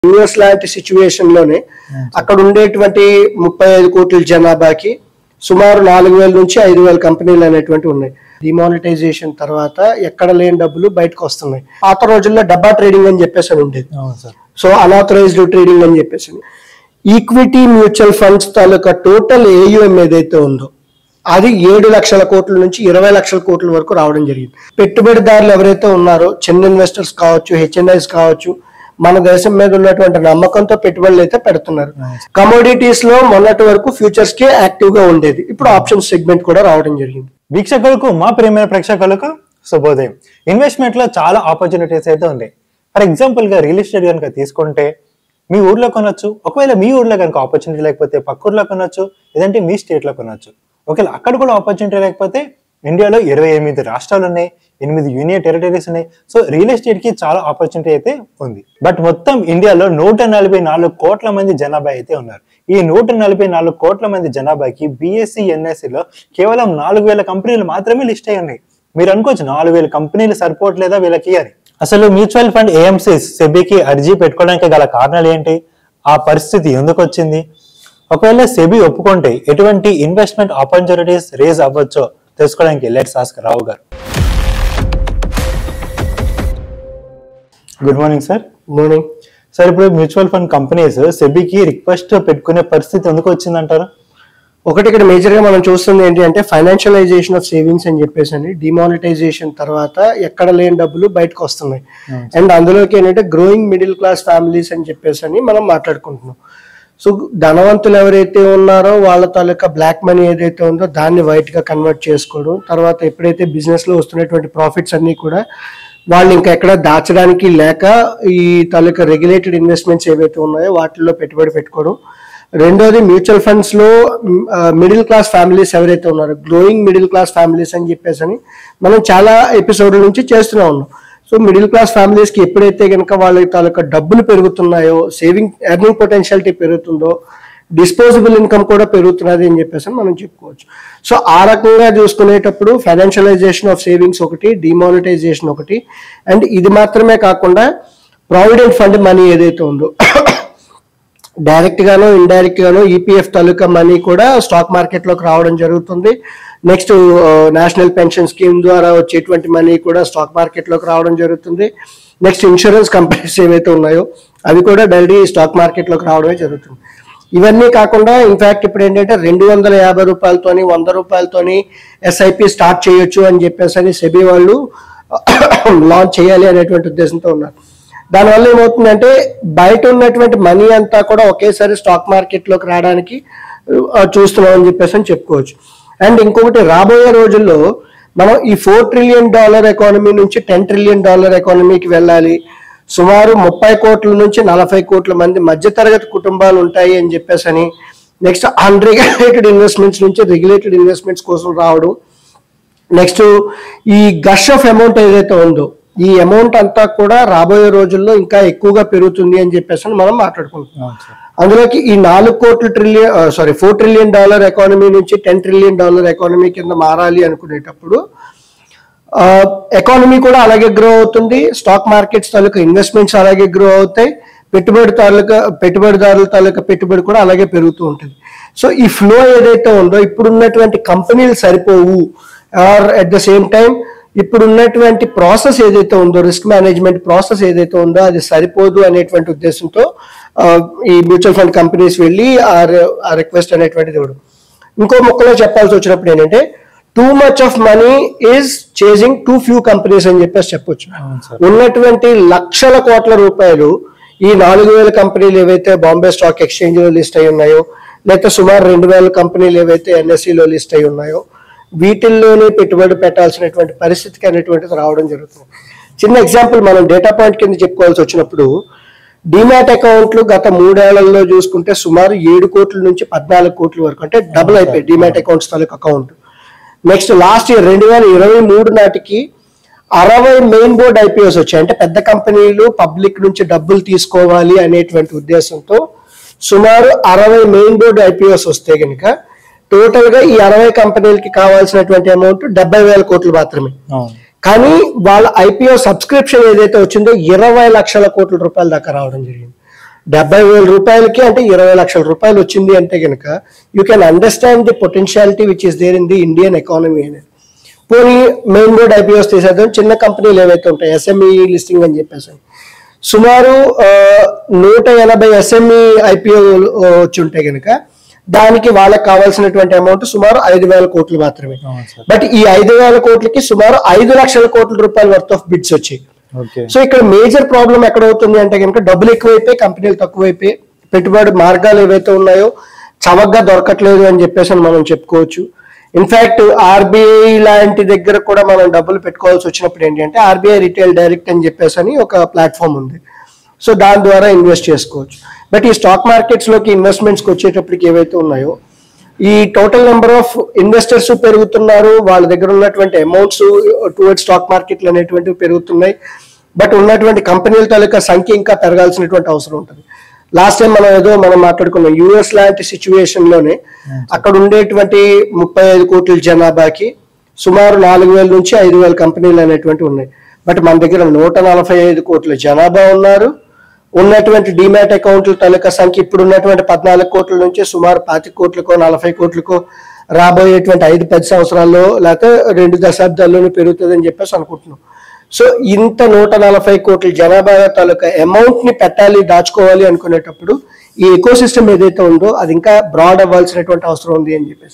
US లాంటి situation లోనే అక్కడ ఉండేటువంటి 35 కోట్ల జనాభాకి సుమారు 4000 నుంచి 5000 కంపెనీలు అనేటువంటి ఉన్నాయి. డిమానిటైజేషన్ తర్వాత ఎక్కడ లేని డబ్బులు బయటకు వస్తున్నాయి. పాత రోజుల్లో డబ్బా ట్రేడింగ్ అని చెప్పేసి అని ఉండేది. సో అనాథరైజ్డ్ ట్రేడింగ్ అని చెప్పేసి ఈక్విటీ మ్యూచువల్ ఫండ్స్ తాలూకా టోటల్ ఏయుఎం ఏదైతే ఉందో అది 7 లక్షల కోట్ల నుంచి 20 లక్షల కోట్ల వరకు రావడం జరిగింది. పెట్టుబడిదారులు ఎవరైతే ఉన్నారో చిన్న ఇన్వెస్టర్స్ కావచ్చు, హెచ్ఎన్ఐస్ కావచ్చు, మన దేశం మీద ఉన్నటువంటి నమ్మకంతో పెట్టుబడులు అయితే పెడుతున్నారు. కమోడిటీస్ లో మొన్నటి వరకు ఫ్యూచర్స్ కి యాక్టివ్ గా ఉండేది, ఇప్పుడు ఆప్షన్ సెగ్మెంట్ కూడా రావడం జరిగింది. వీక్షకులకు, మా ప్రియమైన ప్రేక్షకులకు శుభోదయం. ఇన్వెస్ట్మెంట్ లో చాలా ఆపర్చునిటీస్ అయితే ఉన్నాయి. ఫర్ ఎగ్జాంపుల్ గా రియల్ ఎస్టేట్ కనుక తీసుకుంటే మీ ఊర్లో కొనొచ్చు, ఒకవేళ మీ ఊర్లో కనుక ఆపర్చునిటీ లేకపోతే పక్క ఊర్లో కొనొచ్చు, లేదంటే మీ స్టేట్ లో కొనొచ్చు. ఒకవేళ అక్కడ కూడా ఆపర్చునిటీ లేకపోతే ఇండియాలో 28 రాష్ట్రాలు ఉన్నాయి, 8 యూనియన్ టెరిటరీస్ ఉన్నాయి. సో రియల్ ఎస్టేట్ కి చాలా ఆపర్చునిటీ అయితే ఉంది. బట్ మొత్తం ఇండియాలో 144 కోట్ల మంది జనాభా అయితే ఉన్నారు. ఈ 144 కోట్ల మంది జనాభాకి బిఎస్సి ఎన్ఎస్సిలో కేవలం 4000 కంపెనీలు మాత్రమే లిస్ట్ అయ్యి ఉన్నాయి. మీరు అనుకోవచ్చు 4000 కంపెనీలు సరిపోవట్లేదా వీళ్ళకి అని. అసలు మ్యూచువల్ ఫండ్ ఏఎంసీస్ సెబీకి అర్జీ పెట్టుకోవడానికి గల కారణాలు ఏంటి, ఆ పరిస్థితి ఎందుకు వచ్చింది, ఒకవేళ సెబీ ఒప్పుకుంటే ఎటువంటి ఇన్వెస్ట్మెంట్ ఆపర్చునిటీస్ రేజ్ అవ్వచ్చో తెలుసుకోవడానికి let's ask Rao garu. Good morning sir. Morning sir, ఇప్పుడు మ్యూచువల్ ఫండ్ కంపెనీస్ సెబీకి రిక్వెస్ట్ పెట్టుకునే పరిస్థితి ఎందుకు వచ్చిందంటారు? ఒకటి ఇక్కడ మేజర్ గా మనం చూస్తుంది ఏంటి అంటే ఫైనాన్షియలైజేషన్ ఆఫ్ సేవింగ్స్ అని చెప్పేసి అని డిమానిటైజేషన్ తర్వాత ఎక్కడ లేని డబ్బులు బయటకు వస్తున్నాయి. అండ్ అందులోకి ఏంటంటే గ్రోయింగ్ మిడిల్ క్లాస్ ఫ్యామిలీస్ అని చెప్పేసి అని మనం మాట్లాడుకుంటున్నాం. సో ధనవంతులు ఎవరైతే ఉన్నారో వాళ్ళ తాలూకా బ్లాక్ మనీ ఏదైతే ఉందో దాన్ని వైట్ గా కన్వర్ట్ చేసుకోవడం, తర్వాత ఎప్పుడైతే బిజినెస్ లో వస్తున్నటువంటి ప్రాఫిట్స్ అన్ని కూడా వాళ్ళు ఇంకా ఎక్కడ దాచడానికి లేక ఈ తాలూకా రెగ్యులేటెడ్ ఇన్వెస్ట్మెంట్స్ ఏవైతే ఉన్నాయో వాటిల్లో పెట్టుబడి పెట్టుకోవడం. రెండోది మ్యూచువల్ ఫండ్స్ లో మిడిల్ క్లాస్ ఫ్యామిలీస్ ఎవరైతే ఉన్నారో గ్రోయింగ్ మిడిల్ క్లాస్ ఫ్యామిలీస్ అని చెప్పేసి అని మనం చాలా ఎపిసోడ్ల నుంచి చేస్తూనే ఉన్నాం. సో మిడిల్ క్లాస్ ఫ్యామిలీస్ కి ఎప్పుడైతే కనుక వాళ్ళ తాలూకా డబ్బులు పెరుగుతున్నాయో, సేవింగ్ ఎర్నింగ్ పొటెన్షియాలిటీ పెరుగుతుందో, డిస్పోజబుల్ ఇన్కమ్ కూడా పెరుగుతున్నది అని చెప్పేసి మనం చెప్పుకోవచ్చు. సో ఆ రకంగా చూసుకునేటప్పుడు ఫైనాన్షియలైజేషన్ ఆఫ్ సేవింగ్స్ ఒకటి, డిమానిటైజేషన్ ఒకటి, అండ్ ఇది మాత్రమే కాకుండా ప్రావిడెంట్ ఫండ్ మనీ ఏదైతే ఉందో డైరెక్ట్ గానో ఇండైరెక్ట్ గానో ఈపీఎఫ్ తాలూకా మనీ కూడా స్టాక్ మార్కెట్ లోకి రావడం జరుగుతుంది. నెక్స్ట్ నేషనల్ పెన్షన్ స్కీమ్ ద్వారా వచ్చేటువంటి మనీ కూడా స్టాక్ మార్కెట్ లోకి రావడం జరుగుతుంది. నెక్స్ట్ ఇన్సూరెన్స్ కంపెనీస్ ఏవైతే ఉన్నాయో అవి కూడా డైలీ స్టాక్ మార్కెట్ లోకి రావడమే జరుగుతుంది. ఇవన్నీ కాకుండా ఇన్ఫాక్ట్ ఇప్పుడు ఏంటంటే 250 రూపాయలతోని 100 రూపాయలతోని ఎస్ఐపి స్టార్ట్ చేయొచ్చు అని చెప్పేసి అని సెబీ వాళ్ళు లాంచ్ చేయాలి అనేటువంటి ఉద్దేశంతో ఉన్నారు. దానివల్ల ఏమవుతుందంటే బయట ఉన్నటువంటి మనీ అంతా కూడా ఒకేసారి స్టాక్ మార్కెట్ లోకి రావడానికి చూస్తున్నాం అని చెప్పేసి అని చెప్పుకోవచ్చు. అండ్ ఇంకొకటి రాబోయే రోజుల్లో మనం ఈ $4 ట్రిలియన్ ఎకానమీ నుంచి $10 ట్రిలియన్ ఎకానమీకి వెళ్ళాలి. సుమారు 30 కోట్ల నుంచి 40 కోట్ల మంది మధ్యతరగతి కుటుంబాలు ఉంటాయి అని చెప్పేసి అని, నెక్స్ట్ అన్రెగ్యులేటెడ్ ఇన్వెస్ట్మెంట్స్ నుంచి రెగ్యులేటెడ్ ఇన్వెస్ట్మెంట్స్ కోసం రావడం, నెక్స్ట్ ఈ గష్ ఆఫ్ అమౌంట్ ఏదైతే ఉందో ఈ అమౌంట్ అంతా కూడా రాబోయే రోజుల్లో ఇంకా ఎక్కువగా పెరుగుతుంది అని చెప్పేసి మనం మాట్లాడుకుంటున్నాం. అందులోకి ఈ $4 ట్రిలియన్ ఎకానమీ నుంచి $10 ట్రిలియన్ ఎకానమీ కింద మారాలి అనుకునేటప్పుడు ఎకానమీ కూడా అలాగే గ్రో అవుతుంది, స్టాక్ మార్కెట్స్ తాలూకా ఇన్వెస్ట్మెంట్స్ అలాగే గ్రో అవుతాయి, పెట్టుబడిదారుల తాలూకా పెట్టుబడి కూడా అలాగే పెరుగుతూ ఉంటుంది. సో ఈ ఫ్లో ఏదైతే ఉందో ఇప్పుడున్నటువంటి కంపెనీలు సరిపోవు, or at the same time ఇప్పుడు ఉన్నటువంటి ప్రాసెస్ ఏదైతే ఉందో రిస్క్ మేనేజ్మెంట్ ప్రాసెస్ ఏదైతే ఉందో అది సరిపోదు అనేటువంటి ఉద్దేశంతో ఈ మ్యూచువల్ ఫండ్ కంపెనీస్ వెళ్ళి ఆ రిక్వెస్ట్ అనేటువంటిది ఇవ్వడం. ఇంకో ముక్కలో చెప్పాల్సి వచ్చినప్పుడు ఏంటంటే too much of money is chasing too few companies అని చెప్పేసి చెప్పొచ్చు. ఉన్నటువంటి లక్షల కోట్ల రూపాయలు ఈ 4000 కంపెనీలు ఏవైతే బాంబే స్టాక్ ఎక్స్చేంజ్ లో లిస్ట్ అయి ఉన్నాయో, లేకపోతే సుమారు 2000 కంపెనీలు ఏవైతే ఎన్ఎస్సిలో లిస్ట్ అయి ఉన్నాయో వీటిల్లోనే పెట్టుబడి పెట్టాల్సినటువంటి పరిస్థితికి అనేటువంటిది రావడం జరుగుతుంది. చిన్న ఎగ్జాంపుల్ మనం డేటా పాయింట్ కింద చెప్పుకోవాల్సి వచ్చినప్పుడు డిమాట్ అకౌంట్లు గత 3 ఏళ్లలో చూసుకుంటే సుమారు 7 కోట్ల నుంచి 14 కోట్ల వరకు, అంటే డబుల్ అయిపోయి డిమాట్ అకౌంట్స్ తాలూకు అకౌంట్. నెక్స్ట్ లాస్ట్ ఇయర్ 2023 నాటికి 60 మెయిన్ బోర్డ్ ఐపీఓస్ వచ్చాయి. అంటే పెద్ద కంపెనీలు పబ్లిక్ నుంచి డబ్బులు తీసుకోవాలి అనేటువంటి ఉద్దేశంతో సుమారు 60 మెయిన్ బోర్డ్ ఐపీఓస్ వస్తే కనుక టోటల్ గా ఈ 60 కంపెనీలకి కావాల్సినటువంటి అమౌంట్ 70,000 కోట్లు మాత్రమే. కానీ వాళ్ళ ఐపీఓ సబ్స్క్రిప్షన్ ఏదైతే వచ్చిందో 20 లక్షల కోట్ల రూపాయల దాకా రావడం జరిగింది. 70,000 రూపాయలకి అంటే 20 లక్షల రూపాయలు వచ్చింది అంటే కనుక you can understand the potentiality which is there in the Indian economy అనేది. పోనీ మెయిన్ బోర్డ్ ఐపీఓస్ తీసేద్దాం, చిన్న కంపెనీలు ఏవైతే ఉంటాయి ఎస్ఎంఈ లిస్టింగ్ అని చెప్పేసి సుమారు 180 ఎస్ఎంఈ ఐపీఓ వచ్చి ఉంటాయి కనుక దానికి వాళ్ళకి కావాల్సినటువంటి అమౌంట్ సుమారు 5,000 కోట్లు మాత్రమే. బట్ ఈ 5,000 కోట్లకి సుమారు 5 లక్షల కోట్ల రూపాయల వర్త్ ఆఫ్ బిడ్స్ వచ్చాయి. సో ఇక్కడ మేజర్ ప్రాబ్లం ఎక్కడ అవుతుంది అంటే కనుక డబ్బులు ఎక్కువైపోయి కంపెనీలు తక్కువైపోయి పెట్టుబడి మార్గాలు ఏవైతే ఉన్నాయో చవకగా దొరకట్లేదు అని చెప్పేసి మనం చెప్పుకోవచ్చు. ఇన్ఫాక్ట్ ఆర్బీఐ లాంటి దగ్గర కూడా మనం డబ్బులు పెట్టుకోవాల్సి వచ్చినప్పుడు ఏంటి అంటే ఆర్బీఐ రిటైల్ డైరెక్ట్ అని చెప్పేసి అని ఒక ప్లాట్ఫామ్ ఉంది. సో దాని ద్వారా ఇన్వెస్ట్ చేసుకోవచ్చు. బట్ ఈ స్టాక్ మార్కెట్స్ లోకి ఇన్వెస్ట్మెంట్స్కి వచ్చేటప్పటికి ఏవైతే ఉన్నాయో ఈ టోటల్ నెంబర్ ఆఫ్ ఇన్వెస్టర్స్ పెరుగుతున్నారు, వాళ్ళ దగ్గర ఉన్నటువంటి అమౌంట్స్ టువర్డ్స్ స్టాక్ మార్కెట్లు అనేటువంటివి పెరుగుతున్నాయి. బట్ ఉన్నటువంటి కంపెనీల తాలూకా సంఖ్య ఇంకా పెరగాల్సినటువంటి అవసరం ఉంటుంది. లాస్ట్ టైం మనం మాట్లాడుకున్నాం యుఎస్ లాంటి సిచ్యువేషన్ లోనే అక్కడ ఉండేటువంటి 35 కోట్ల జనాభాకి సుమారు 4,000 నుంచి 5,000 కంపెనీలు అనేటువంటి ఉన్నాయి. బట్ మన దగ్గర 145 కోట్ల జనాభా ఉన్నారు. ఉన్నటువంటి డిమాట్ అకౌంట్ల తాలూకా సంఖ్య ఇప్పుడు ఉన్నటువంటి 14 కోట్ల నుంచి సుమారు 25 కోట్లకో 40 కోట్లకో రాబోయేటువంటి 5-10 సంవత్సరాల్లో లేకపోతే 2 దశాబ్దాల్లోనే పెరుగుతుందని చెప్పేసి అనుకుంటున్నాం. సో ఇంత 140 కోట్ల జనాభా తాలూకా అమౌంట్ ని పెట్టాలి, దాచుకోవాలి అనుకునేటప్పుడు ఈ ఎకో సిస్టమ్ ఏదైతే ఉందో అది ఇంకా బ్రాడ్ అవ్వాల్సినటువంటి అవసరం ఉంది అని చెప్పేసి.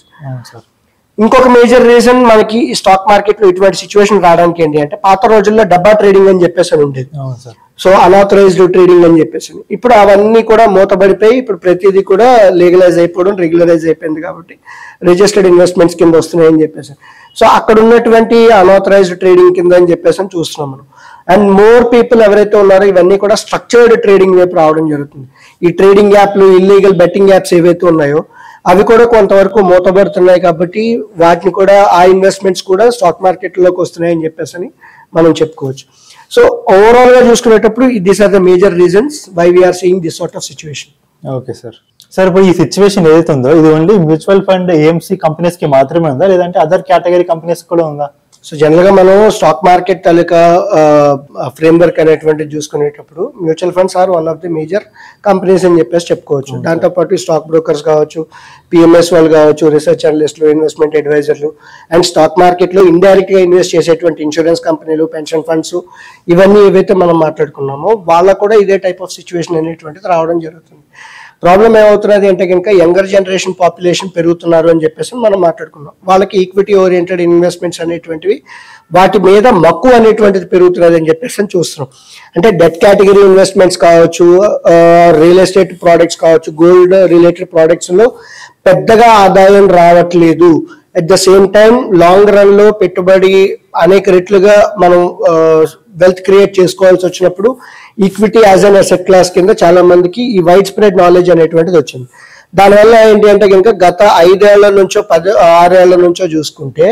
ఇంకొక మేజర్ రీజన్ మనకి ఈ స్టాక్ మార్కెట్ లో ఇటువంటి సిచ్యువేషన్ రావడానికి ఏంటి అంటే పాత రోజుల్లో డబ్బా ట్రేడింగ్ అని చెప్పేసి అని ఉండేది. సో అనాథరైజ్డ్ ట్రేడింగ్ అని చెప్పేసి ఇప్పుడు అవన్నీ కూడా మూతబడిపోయి ఇప్పుడు ప్రతిదీ కూడా లీగలైజ్ అయిపోవడం, రెగ్యులరైజ్ అయిపోయింది కాబట్టి రిజిస్టర్డ్ ఇన్వెస్ట్మెంట్స్ కింద వస్తున్నాయి అని చెప్పేసి. సో అక్కడ ఉన్నటువంటి అనాథరైజ్డ్ ట్రేడింగ్ కింద అని చెప్పేసి అని చూస్తున్నాం మనం. అండ్ మోర్ పీపుల్ ఎవరైతే ఉన్నారో ఇవన్నీ కూడా స్ట్రక్చర్డ్ ట్రేడింగ్ వైపు రావడం జరుగుతుంది. ఈ ట్రేడింగ్ యాప్లు, ఇల్లీగల్ బెట్టింగ్ యాప్స్ ఏవైతే ఉన్నాయో అవి కూడా కొంతవరకు మూతబడుతున్నాయి కాబట్టి వాటిని కూడా ఆ ఇన్వెస్ట్మెంట్స్ కూడా స్టాక్ మార్కెట్లోకి వస్తున్నాయి అని చెప్పేసి అని మనం చెప్పుకోవచ్చు. సో ఓవరాల్ గా చూసుకునేటప్పుడు these are the major reasons why we are seeing this sort of situation. Okay sir. Sir ఇప్పుడు ఈ సిచ్యువేషన్ ఏదైతే ఉందో ఇది only mutual fund AMC companies కి మాత్రమే ఉందా లేదంటే అదర్ కేటగిరీ కంపెనీస్ కూడా ఉందా? సో జనరల్ గా మనం స్టాక్ మార్కెట్ తాలూకా ఫ్రేమ్వర్క్ అనేటువంటిది చూసుకునేటప్పుడు mutual funds are one of the major companies అని చెప్పేసి చెప్పుకోవచ్చు. దాంతోపాటు స్టాక్ బ్రోకర్స్ కావచ్చు, పిఎంఎస్ వాళ్ళు కావచ్చు, రీసెర్చ్ అనలిస్టులు, ఇన్వెస్ట్మెంట్ అడ్వైజర్లు అండ్ స్టాక్ మార్కెట్ లో ఇండైరెక్ట్ గా ఇన్వెస్ట్ చేసేటువంటి ఇన్సూరెన్స్ కంపెనీలు, పెన్షన్ ఫండ్స్ ఇవన్నీ ఏవైతే మనం మాట్లాడుకున్నామో వాళ్ళకు కూడా ఇదే టైప్ ఆఫ్ సిచ్యువేషన్ అనేటువంటిది రావడం జరుగుతుంది. ప్రాబ్లం ఏమవుతున్నది అంటే కనుక యంగర్ జనరేషన్ పాపులేషన్ పెరుగుతున్నారు అని చెప్పేసి మనం మాట్లాడుకున్నాం. వాళ్ళకి ఈక్విటీ ఓరియంటెడ్ ఇన్వెస్ట్మెంట్స్ అనేటువంటివి వాటి మీద మక్కువ అనేటువంటిది పెరుగుతున్నది అని చెప్పేసి చూస్తున్నాం. అంటే డెట్ కేటగిరీ ఇన్వెస్ట్మెంట్స్ కావచ్చు, రియల్ ఎస్టేట్ ప్రోడక్ట్స్ కావచ్చు, గోల్డ్ రిలేటెడ్ ప్రోడక్ట్స్ లో పెద్దగా ఆదాయం రావట్లేదు. At the same time long run లో పెట్టుబడి అనేక రెట్లుగా మనం వెల్త్ క్రియేట్ చేసుకోవాల్సి వచ్చినప్పుడు equity as an asset class కింద చాలా మందికి ఈ వైడ్ స్ప్రెడ్ నాలెడ్జ్ అనేటువంటిది వచ్చింది. దానివల్ల ఏంటి అంటే కనుక గత 5 ఏళ్ల నుంచో 6 ఏళ్ల నుంచో చూసుకుంటే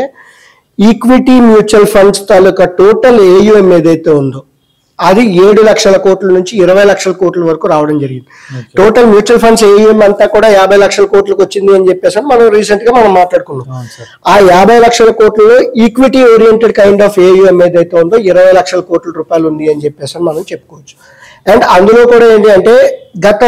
ఈక్విటీ మ్యూచువల్ ఫండ్స్ తాలూకా టోటల్ ఏయుఎం ఏదైతే ఉందో అది 7 లక్షల కోట్ల నుంచి 20 లక్షల కోట్ల వరకు రావడం జరిగింది. టోటల్ మ్యూచువల్ ఫండ్స్ ఏయుఎం అంతా కూడా 50 లక్షల కోట్లకు వచ్చింది అని చెప్పేసి మనం రీసెంట్ గా మనం మాట్లాడుకున్నాం. ఆ 50 లక్షల కోట్లలో equity oriented kind of AUM ఏదైతే ఉందో 20 లక్షల కోట్ల రూపాయలు ఉంది అని చెప్పేసి మనం చెప్పుకోవచ్చు. అండ్ అందులో కూడా ఏంటి అంటే గత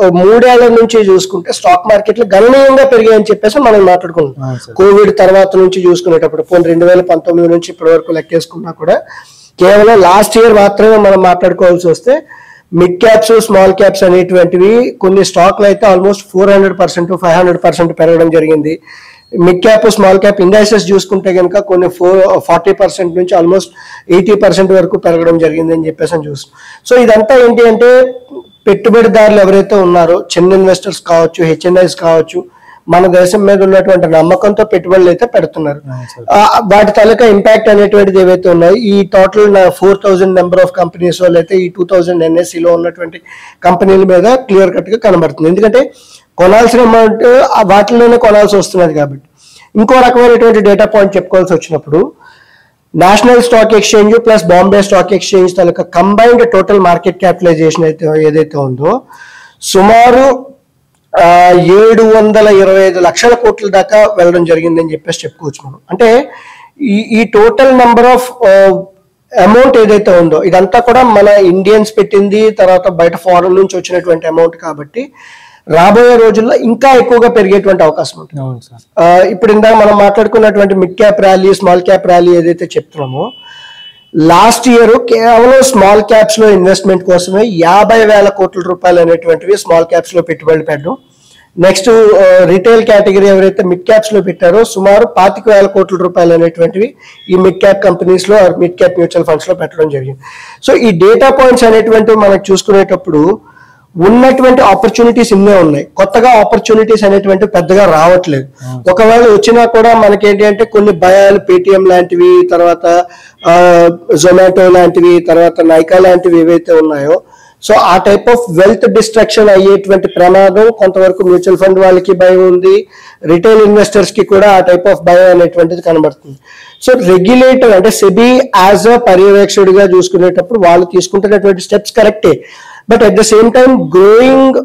3 ఏళ్ల నుంచి చూసుకుంటే స్టాక్ మార్కెట్లు గణనీయంగా పెరిగాయని చెప్పేసి మనం మాట్లాడుకున్నాం. కోవిడ్ తర్వాత నుంచి చూసుకునేటప్పుడు 2019 నుంచి ఇప్పటి వరకు లెక్కేసుకున్నా కూడా కేవలం లాస్ట్ ఇయర్ మాత్రమే మనం మాట్లాడుకోవాల్సి వస్తే మిడ్ క్యాప్స్, స్మాల్ క్యాప్స్ అనేటువంటివి కొన్ని స్టాక్లు అయితే ఆల్మోస్ట్ 400%, 500% పెరగడం జరిగింది. Mid cap, small cap indices చూసుకుంటే కనుక కొన్ని 40% నుంచి ఆల్మోస్ట్ 80% వరకు పెరగడం జరిగింది అని చెప్పేసి చూస్తున్నాం. సో ఇదంతా ఏంటి అంటే పెట్టుబడిదారులు ఎవరైతే ఉన్నారో చిన్న ఇన్వెస్టర్స్ కావచ్చు, హెచ్ఎన్ఐస్ కావచ్చు, మన దేశం మీద ఉన్నటువంటి నమ్మకంతో పెట్టుబడులు అయితే పెడుతున్నారు. వాటి తాలూకా ఇంపాక్ట్ అనేటువంటిది ఏవైతే ఉన్నాయో ఈ టోటల్ 4,000 నెంబర్ ఆఫ్ కంపెనీస్ అయితే ఈ 2,000 NSE లో ఉన్నటువంటి కంపెనీల మీద క్లియర్ కట్ గా కనబడుతుంది. ఎందుకంటే కొనాల్సిన అమౌంట్ వాటిలోనే కొనాల్సి వస్తున్నది కాబట్టి. ఇంకో రకమైనటువంటి డేటా పాయింట్ చెప్పుకోవాల్సి వచ్చినప్పుడు national stock exchange plus Bombay stock exchange తాలూకా కంబైన్డ్ టోటల్ మార్కెట్ క్యాపిటలైజేషన్ అయితే ఏదైతే ఉందో సుమారు 725 లక్షల కోట్ల దాకా వెళ్ళడం జరిగిందని చెప్పేసి చెప్పుకోవచ్చు మనం. అంటే ఈ టోటల్ నెంబర్ ఆఫ్ అమౌంట్ ఏదైతే ఉందో ఇదంతా కూడా మన ఇండియన్స్ పెట్టింది, తర్వాత బయట ఫారెన్ నుంచి వచ్చినటువంటి అమౌంట్ కాబట్టి రాబోయే రోజుల్లో ఇంకా ఎక్కువగా పెరిగేటువంటి అవకాశం ఉంటుంది. ఇప్పుడు ఇందాక మనం మాట్లాడుకున్నటువంటి mid cap rally, small cap rally ఏదైతే చెప్తున్నామో, లాస్ట్ ఇయర్ కేవలం స్మాల్ క్యాప్స్ లో ఇన్వెస్ట్మెంట్ కోసమే 50,000 కోట్ల రూపాయలు అనేటువంటివి స్మాల్ క్యాప్స్ లో పెట్టుబడులు పెట్టడం. నెక్స్ట్ రిటైల్ కేటగిరీ ఎవరైతే మిడ్ క్యాప్స్ లో పెట్టారో సుమారు 25,000 కోట్ల రూపాయలు అనేటువంటివి ఈ మిడ్ క్యాప్ కంపెనీస్ లో, మిడ్ క్యాప్ మ్యూచువల్ ఫండ్స్ లో పెట్టడం జరిగింది. సో ఈ డేటా పాయింట్స్ అనేటువంటివి మనకు చూసుకునేటప్పుడు ఉన్నటువంటి ఆపర్చునిటీస్ ఇన్నే ఉన్నాయి, కొత్తగా ఆపర్చునిటీస్ అనేటువంటి పెద్దగా రావట్లేదు. ఒకవేళ వచ్చినా కూడా మనకేంటి అంటే కొన్ని భయాలు, పేటిఎం లాంటివి, తర్వాత జొమాటో లాంటివి, తర్వాత నైకా లాంటివి ఏవైతే ఉన్నాయో, సో ఆ టైప్ ఆఫ్ వెల్త్ డిస్ట్రక్షన్ అయ్యేటువంటి ప్రమాదం కొంతవరకు మ్యూచువల్ ఫండ్ వాళ్ళకి భయం ఉంది, రిటైల్ ఇన్వెస్టర్స్ కి కూడా ఆ టైప్ ఆఫ్ భయం అనేటువంటిది కనబడుతుంది. సో రెగ్యులేటర్ అంటే సెబీ యాజ్ అ పర్యవేక్షకుడిగా చూసుకునేటప్పుడు వాళ్ళు తీసుకుంటున్నటువంటి స్టెప్స్ కరెక్టే, but at the same time growing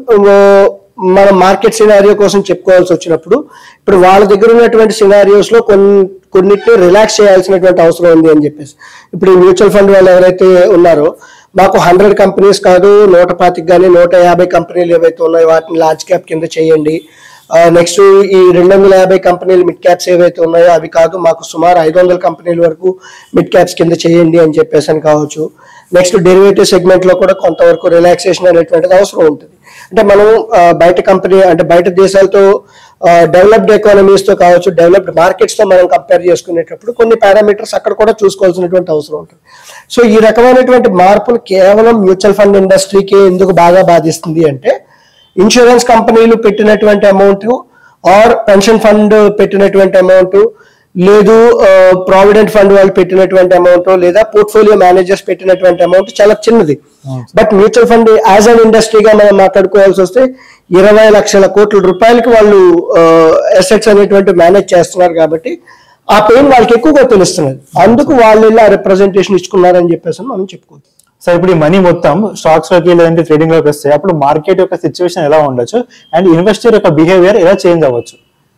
మన మార్కెట్ సినారియో కోసం చెప్పుకోవాల్సి వచ్చినప్పుడు ఇప్పుడు వాళ్ళ దగ్గర ఉన్నటువంటి సినారియోస్ లో కొన్నిటిని రిలాక్స్ చేయాల్సినటువంటి అవసరం ఉంది అని చెప్పేసి, ఇప్పుడు ఈ మ్యూచువల్ ఫండ్ వాళ్ళు ఎవరైతే ఉన్నారో మాకు 100 కంపెనీస్ కాదు 125 కానీ 150 కంపెనీలు ఏవైతే ఉన్నాయో వాటిని లార్జ్ క్యాప్ కింద చేయండి, నెక్స్ట్ ఈ 250 కంపెనీలు మిడ్ క్యాప్స్ ఏవైతే ఉన్నాయో అవి కాదు మాకు సుమారు 500 కంపెనీల వరకు మిడ్ క్యాప్స్ కింద చేయండి అని చెప్పేసి అని కావచ్చు. నెక్స్ట్ డెరివేటివ్ సెగ్మెంట్ లో కూడా కొంతవరకు రిలాక్సేషన్ అనేటువంటిది అవసరం ఉంటుంది. అంటే మనం బయట కంపెనీ అంటే బయట దేశాలతో డెవలప్డ్ ఎకానమీస్ తో కావచ్చు, డెవలప్డ్ మార్కెట్స్ తో మనం కంపేర్ చేసుకునేటప్పుడు కొన్ని పారామీటర్స్ అక్కడ కూడా చూసుకోవాల్సినటువంటి అవసరం ఉంటుంది. సో ఈ రకమైనటువంటి మార్పులు కేవలం మ్యూచువల్ ఫండ్ ఇండస్ట్రీకి ఎందుకు బాగా బాధిస్తుంది అంటే, ఇన్సూరెన్స్ కంపెనీలు పెట్టినటువంటి అమౌంట్ ఆర్ పెన్షన్ ఫండ్ పెట్టినటువంటి అమౌంట్, లేదు ప్రావిడెంట్ ఫండ్ వాళ్ళు పెట్టినటువంటి అమౌంట్, లేదా పోర్ట్ఫోలియో మేనేజర్స్ పెట్టినటువంటి అమౌంట్ చాలా చిన్నది. But mutual fund as an ఇండస్ట్రీగా మనం మాట్లాడుకోవాల్సి వస్తే 20 లక్షల కోట్ల రూపాయలకి వాళ్ళు అసెట్స్ అనేటువంటి మేనేజ్ చేస్తున్నారు కాబట్టి ఆ పెయిన్ వాళ్ళకి ఎక్కువగా తెలుస్తున్నది, అందుకు వాళ్ళు ఇలా రిప్రజెంటేషన్ ఇచ్చుకున్నారని చెప్పేసి మనం చెప్పుకోవచ్చు. సో ఇప్పుడు ఈ మనీ మొత్తం స్టాక్స్ లోకి లేదంటే ట్రేడింగ్ లోకి వస్తే అప్పుడు మార్కెట్ యొక్క సిచ్యువేషన్ ఎలా ఉండొచ్చు అండ్ ఇన్వెస్టర్ యొక్క బిహేవియర్ ఎలా చేంజ్ అవ్వచ్చు?